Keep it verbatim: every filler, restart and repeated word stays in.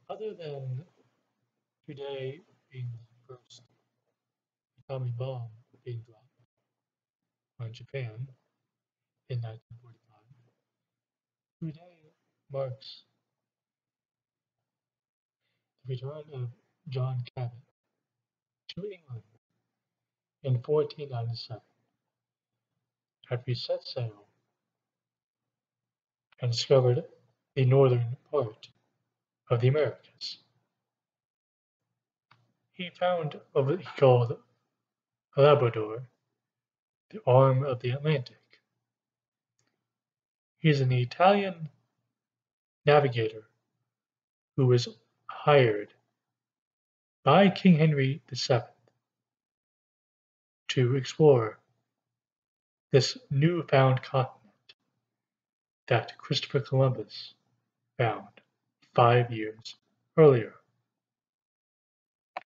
Other than today being the first atomic bomb being dropped on Japan in nineteen forty-five, today marks the return of John Cabot to England in fourteen ninety-seven after he set sail and discovered the northern part of the Americas. He found what he called Labrador, the arm of the Atlantic. He is an Italian navigator who was hired by King Henry the Seventh to explore this newfound continent that Christopher Columbus found five years earlier.